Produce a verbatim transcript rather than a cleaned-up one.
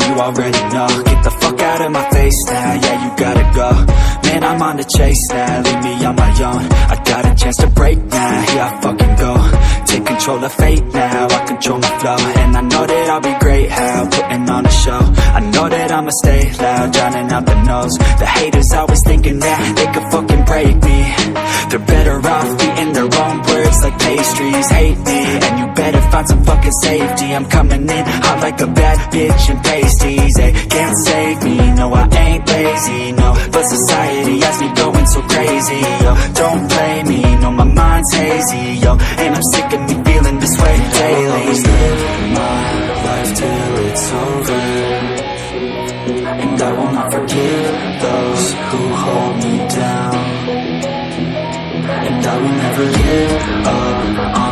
you already know. Get the fuck out of my face now, yeah, you gotta go. Man, I'm on the chase now, leave me on my own. I got a chance to break now, here I fucking go. Take control of fate now, I control my flow. And I know that I'll be great, how, putting on a show. I know that I'ma stay loud, drowning out the noise. The haters always thinking that they could fucking break me. They're better off eating their own words like pastries. Hate me, and you better find some fucking safety. I'm coming in hot like a bad bitch and pasties. They can't save me, no I ain't lazy, no. But society has me going so crazy, yo. Don't blame me, no my mind's hazy, yo. And I'm sick of me feeling this way daily. I'll always live my life till it's over, and I will not forgive those who hold me down. And I will never give up